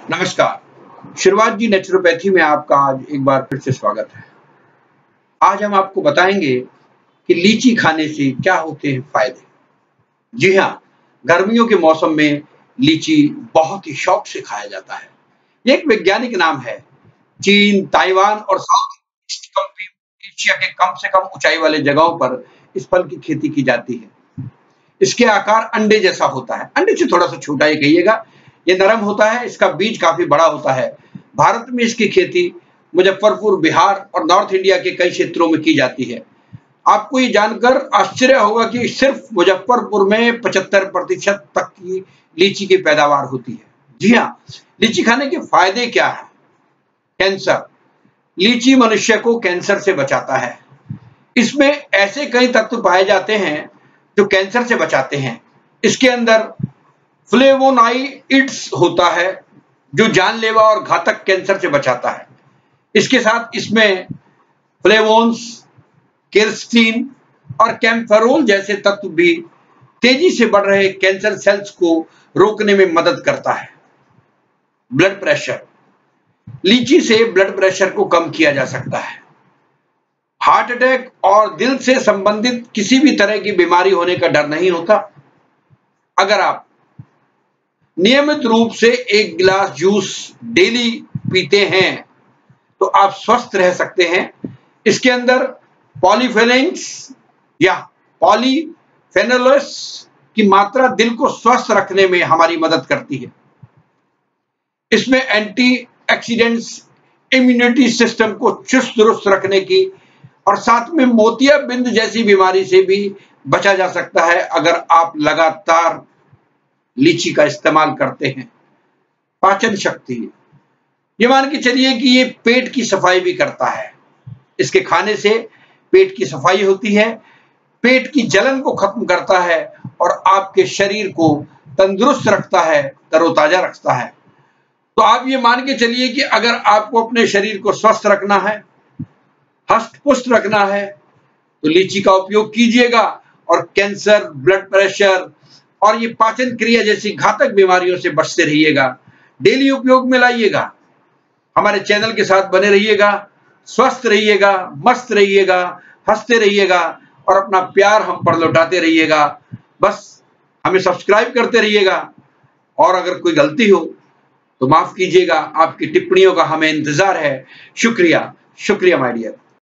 नमस्कार। शुरुआत जी नेचुरोपैथी में आपका आज एक बार फिर से स्वागत है। आज हम आपको बताएंगे कि लीची खाने से क्या होते हैं फायदे। जी हाँ, गर्मियों के मौसम में लीची बहुत ही शौक से खाया जाता है। ये एक वैज्ञानिक नाम है। चीन, ताइवान और साउथ ईस्ट एशिया के कम से कम ऊंचाई वाले जगहों पर इस फल की खेती की जाती है। इसके आकार अंडे जैसा होता है, अंडे से थोड़ा सा छोटा ही कहिएगा। ये नरम होता है, इसका बीज काफी बड़ा होता है। भारत में इसकी खेती मुजफ्फरपुर, बिहार और नॉर्थ इंडिया के कई क्षेत्रों में की जाती है। आपको ये जानकर आश्चर्य होगा कि सिर्फ मुजफ्फरपुर में 75% तक की लीची की पैदावार होती है। जी हाँ, लीची खाने के फायदे क्या है? कैंसर। लीची मनुष्य को कैंसर से बचाता है। इसमें ऐसे कई तत्व पाए जाते हैं जो कैंसर से बचाते हैं। इसके अंदर फ्लेवोनॉइड्स होता है जो जानलेवा और घातक कैंसर से बचाता है। इसके साथ इसमें फ्लेवोन्स, केरस्टीन और कैम्फेरोल जैसे तत्व भी तेजी से बढ़ रहे कैंसर सेल्स को रोकने में मदद करता है। Blood pressure. लीची से ब्लड प्रेशर को कम किया जा सकता है। हार्ट अटैक और दिल से संबंधित किसी भी तरह की बीमारी होने का डर नहीं होता। अगर आप नियमित रूप से 1 गिलास जूस डेली पीते हैं तो आप स्वस्थ रह सकते हैं। इसके अंदर पॉलीफेनोल्स या पॉलीफेनोल्स की मात्रा दिल को स्वस्थ रखने में हमारी मदद करती है। इसमें एंटीऑक्सीडेंट्स इम्यूनिटी सिस्टम को चुस्त दुरुस्त रखने की और साथ में मोतियाबिंद जैसी बीमारी से भी बचा जा सकता है अगर आप लगातार लीची का इस्तेमाल करते हैं। पाचन शक्ति। ये मान के चलिए कि ये पेट की सफाई भी करता है। इसके खाने से पेट की सफाई होती है, पेट की जलन को खत्म करता है और आपके शरीर को तंदुरुस्त रखता है, तरोताजा रखता है। तो आप ये मान के चलिए कि अगर आपको अपने शरीर को स्वस्थ रखना है, हष्ट पुष्ट रखना है, तो लीची का उपयोग कीजिएगा और कैंसर, ब्लड प्रेशर और ये पाचन क्रिया जैसी घातक बीमारियों से बचते रहिएगा। डेली उपयोग में लाइएगा। हमारे चैनल के साथ बने रहिएगा, स्वस्थ रहिएगा, मस्त रहिएगा, हंसते रहिएगा और अपना प्यार हम पर लौटाते रहिएगा। बस हमें सब्सक्राइब करते रहिएगा और अगर कोई गलती हो तो माफ कीजिएगा। आपकी टिप्पणियों का हमें इंतजार है। शुक्रिया, शुक्रिया माय डियर।